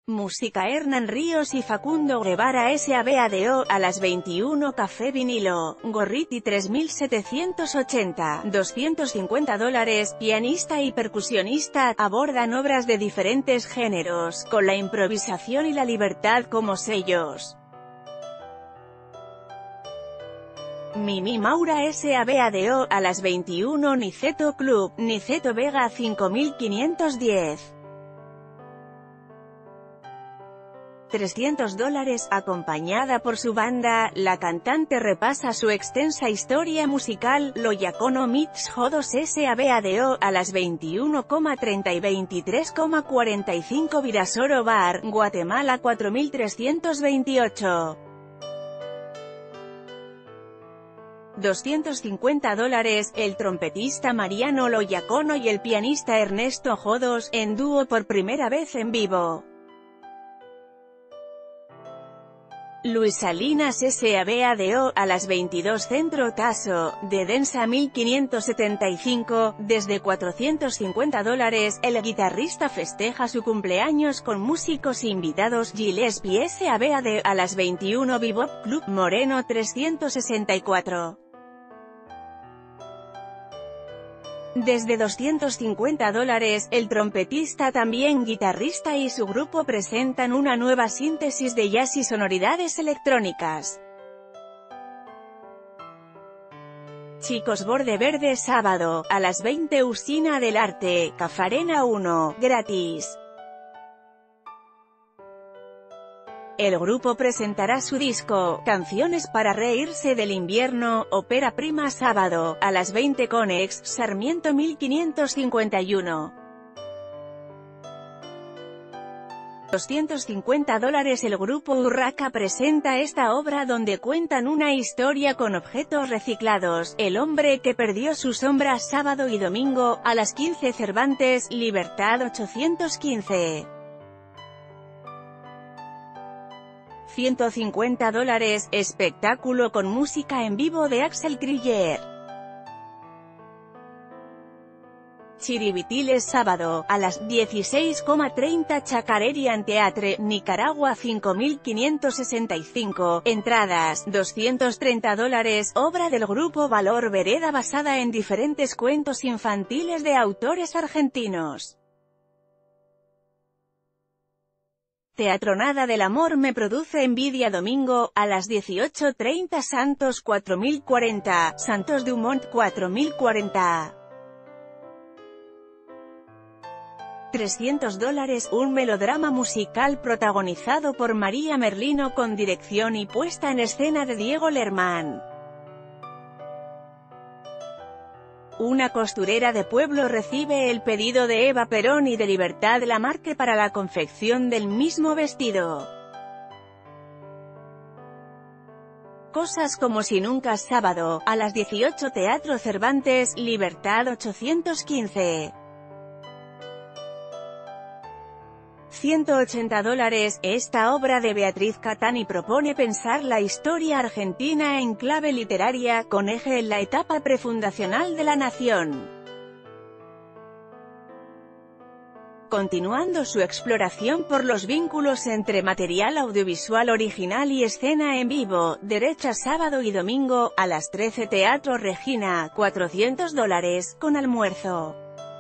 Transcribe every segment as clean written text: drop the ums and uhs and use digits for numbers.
Música Hernán Ríos y Facundo Guevara SABADO, a las 21 Café Vinilo, Gorriti 3780, $250, pianista y percusionista, abordan obras de diferentes géneros, con la improvisación y la libertad como sellos. Mimi Maura SABADO, a las 21 Niceto Club, Niceto Vega 5510. $300, acompañada por su banda, la cantante repasa su extensa historia musical. Loyacono Meets Jodos SABADO, a las 21:30 y 23:45 Virasoro Bar, Guatemala 4328. $250, el trompetista Mariano Loyacono y el pianista Ernesto Jodos, en dúo por primera vez en vivo. Luis Salinas SABADO, a las 22 Centro Tasso, de Densa 1575, desde $450, el guitarrista festeja su cumpleaños con músicos invitados. Gillespie SABADO, a las 21 Bebop Club, Moreno 364. Desde $250, el trompetista también guitarrista y su grupo presentan una nueva síntesis de jazz y sonoridades electrónicas. Chicos Borde Verde sábado, a las 20 Usina del Arte, Cafarena 1, gratis. El grupo presentará su disco, Canciones para reírse del invierno, ópera prima sábado, a las 20 Conex, Sarmiento 1551. $250, el grupo Urraca presenta esta obra donde cuentan una historia con objetos reciclados. El hombre que perdió su sombra sábado y domingo, a las 15 Cervantes, Libertad 815. $150, espectáculo con música en vivo de Axel Krieger. Chiribitiles sábado, a las 16:30 Chacarerian Theatre, Nicaragua 5565, entradas, $230, obra del grupo Valor Vereda basada en diferentes cuentos infantiles de autores argentinos. Teatronada del amor me produce envidia domingo, a las 18:30 Santos 4040, Santos Dumont 4040. $300, un melodrama musical protagonizado por María Merlino con dirección y puesta en escena de Diego Lerman. Una costurera de pueblo recibe el pedido de Eva Perón y de Libertad Lamarque para la confección del mismo vestido. Cosas como si nunca sábado, a las 18 Teatro Cervantes, Libertad 815. $180, esta obra de Beatriz Catani propone pensar la historia argentina en clave literaria, con eje en la etapa prefundacional de la nación. Continuando su exploración por los vínculos entre material audiovisual original y escena en vivo, derecha sábado y domingo, a las 13 Teatro Regina, $400, con almuerzo.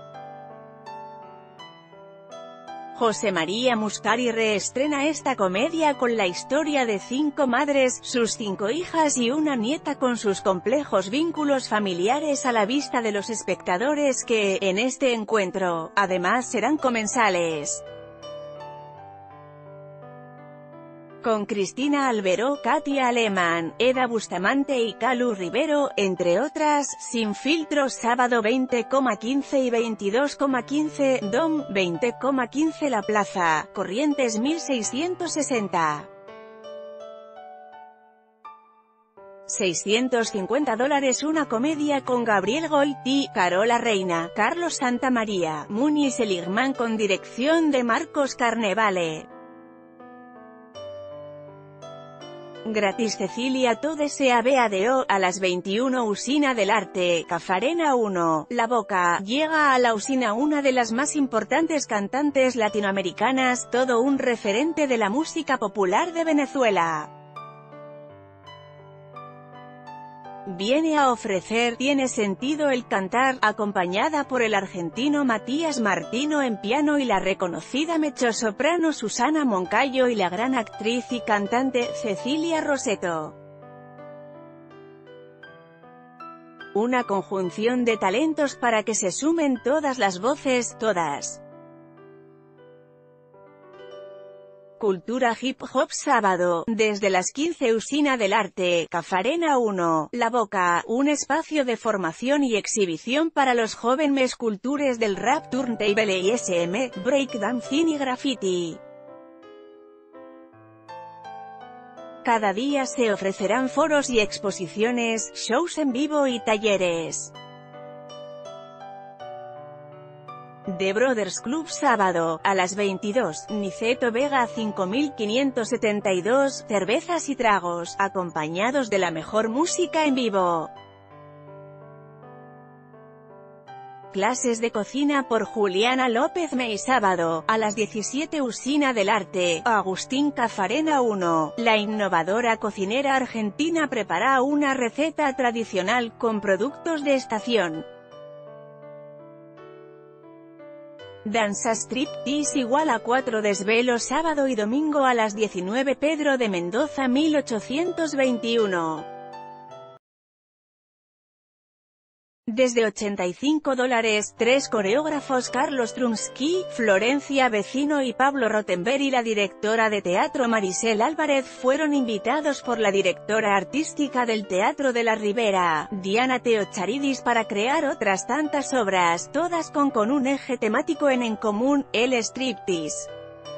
José María Muscari reestrena esta comedia con la historia de 5 madres, sus 5 hijas y una nieta con sus complejos vínculos familiares a la vista de los espectadores que, en este encuentro, además serán comensales. Con Cristina Alberó, Katia Alemán, Eda Bustamante y Calu Rivero, entre otras. Sin filtro sábado 20,15 y 22,15, Dom, 20,15 La Plaza, Corrientes 1660. $650, una comedia con Gabriel Goiti, Carola Reina, Carlos Santamaría, Muni Seligman con dirección de Marcos Carnevale. gratis. Cecilia Tode SABADO, a las 21 Usina del Arte, Cafarena 1, La Boca. Llega a la usina una de las más importantes cantantes latinoamericanas, todo un referente de la música popular de Venezuela. Viene a ofrecer "Tiene sentido el cantar", acompañada por el argentino Matías Martino en piano y la reconocida mezzosoprano Susana Moncayo y la gran actriz y cantante Cecilia Rosetto. Una conjunción de talentos para que se sumen todas las voces, todas. Cultura Hip Hop sábado, desde las 15 Usina del Arte, Cafarena 1, La Boca, un espacio de formación y exhibición para los jóvenes cultures del rap, turntable y SM, breakdancing y graffiti. Cada día se ofrecerán foros y exposiciones, shows en vivo y talleres. The Brothers Club sábado, a las 22, Niceto Vega 5572, cervezas y tragos, acompañados de la mejor música en vivo. Clases de cocina por Juliana López May sábado, a las 17 Usina del Arte, Agustín Cafarena 1, la innovadora cocinera argentina prepara una receta tradicional con productos de estación. Danza Striptease =4 desvelos sábado y domingo a las 19 Pedro de Mendoza 1821. Desde $85, 3 coreógrafos Carlos Trumsky, Florencia Vecino y Pablo Rottenberg y la directora de teatro Marisel Álvarez fueron invitados por la directora artística del Teatro de la Ribera, Diana Teocharidis, para crear otras tantas obras, todas con un eje temático en común, el striptease.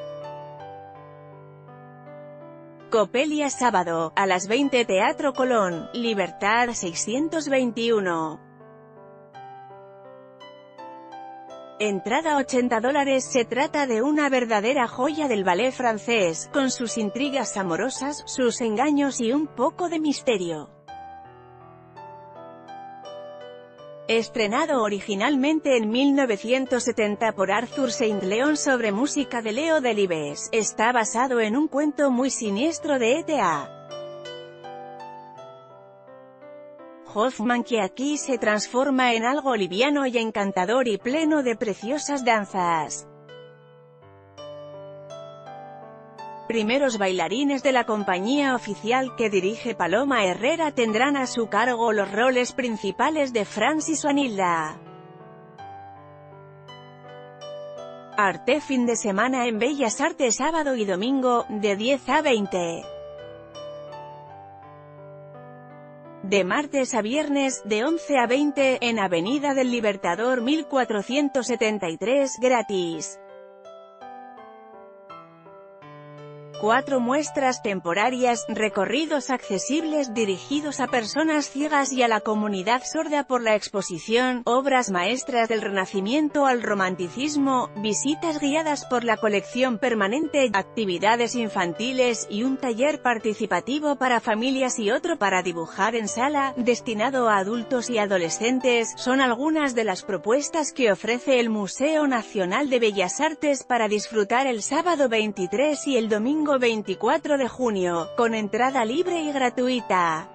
Copelia sábado, a las 20 Teatro Colón, Libertad 621. Entrada $80. Se trata de una verdadera joya del ballet francés, con sus intrigas amorosas, sus engaños y un poco de misterio. Estrenado originalmente en 1970 por Arthur St. Leon sobre música de Leo Delibes, está basado en un cuento muy siniestro de E.T.A. Hoffman, que aquí se transforma en algo liviano y encantador y pleno de preciosas danzas. Primeros bailarines de la compañía oficial que dirige Paloma Herrera tendrán a su cargo los roles principales de Francis Vanilda. Arte fin de semana en Bellas Artes sábado y domingo, de 10 a 20. De martes a viernes, de 11 a 20, en Avenida del Libertador 1473, gratis. 4 muestras temporarias, recorridos accesibles dirigidos a personas ciegas y a la comunidad sorda por la exposición, obras maestras del Renacimiento al Romanticismo, visitas guiadas por la colección permanente, actividades infantiles y un taller participativo para familias y otro para dibujar en sala, destinado a adultos y adolescentes, son algunas de las propuestas que ofrece el Museo Nacional de Bellas Artes para disfrutar el sábado 23 y el domingo 24 de junio, con entrada libre y gratuita.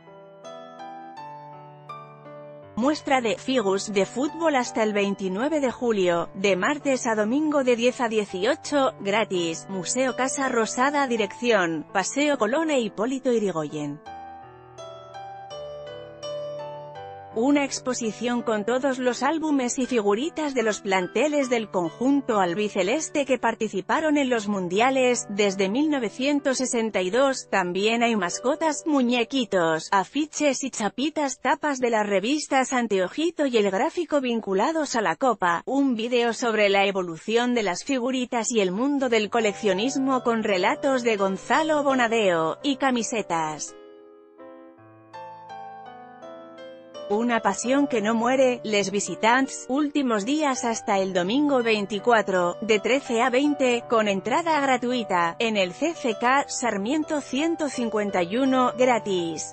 Muestra de Figus de fútbol hasta el 29 de julio, de martes a domingo de 10 a 18, gratis. Museo Casa Rosada, dirección, Paseo Colón e Hipólito Yrigoyen. Una exposición con todos los álbumes y figuritas de los planteles del conjunto albiceleste que participaron en los mundiales, desde 1962, también hay mascotas, muñequitos, afiches y chapitas, tapas de las revistas Anteojito y El Gráfico vinculados a la Copa, un vídeo sobre la evolución de las figuritas y el mundo del coleccionismo con relatos de Gonzalo Bonadeo, y camisetas. Una pasión que no muere, Les Visitants, últimos días hasta el domingo 24, de 13 a 20, con entrada gratuita, en el CCK, Sarmiento 151, gratis.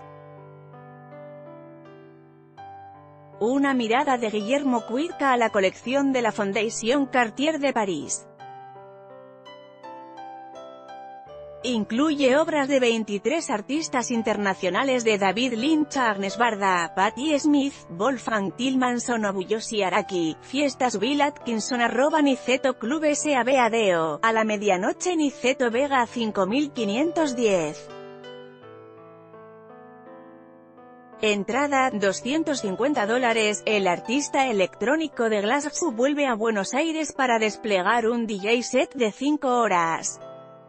Una mirada de Guillermo Cuitca a la colección de la Fondation Cartier de París. Incluye obras de 23 artistas internacionales de David Lynch, Agnes Varda, Patti Smith, Wolfgang Tillmans o Nobuyoshi Araki. Fiestas Bill Atkinson @Niceto Club SABADO, a la medianoche Niceto Vega 5510. Entrada, $250. El artista electrónico de Glasgow vuelve a Buenos Aires para desplegar un DJ set de 5 horas.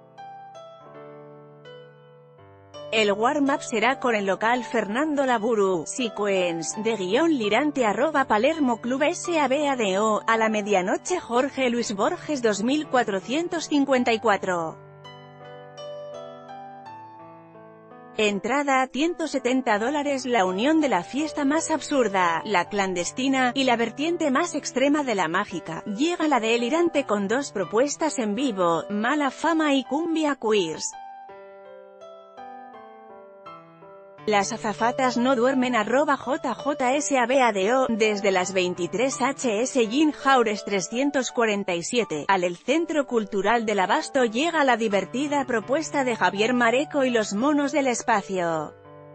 El warm-up será con el local Fernando Laburu, Sequence, de _Lirante @Palermo Club SABADO, a la medianoche Jorge Luis Borges 2454. Entrada, $170. La unión de la fiesta más absurda, la clandestina, y la vertiente más extrema de la mágica, llega la delirante con 2 propuestas en vivo, Mala Fama y Cumbia Queers. Las azafatas no duermen @JJSABADO, desde las 23 HS Jean Jaures 347, al el Centro Cultural del Abasto llega la divertida propuesta de Javier Mareco y los Monos del Espacio.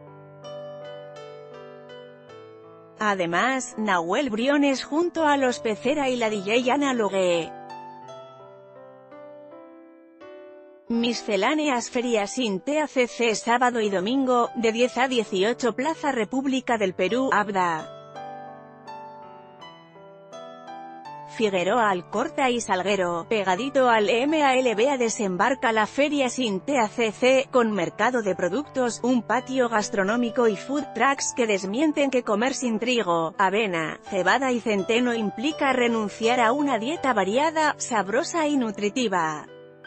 Además, Nahuel Briones junto a Los Pecera y la DJ Ana Logue. Misceláneas Ferias sin TACC sábado y domingo, de 10 a 18 Plaza República del Perú, Abda. Figueroa Alcorta y Salguero, pegadito al MALBA desembarca la Feria sin TACC, con mercado de productos, un patio gastronómico y food trucks que desmienten que comer sin trigo, avena, cebada y centeno implica renunciar a una dieta variada, sabrosa y nutritiva.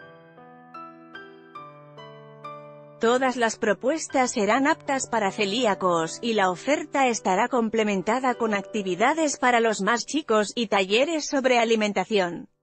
Todas las propuestas serán aptas para celíacos, y la oferta estará complementada con actividades para los más chicos, y talleres sobre alimentación.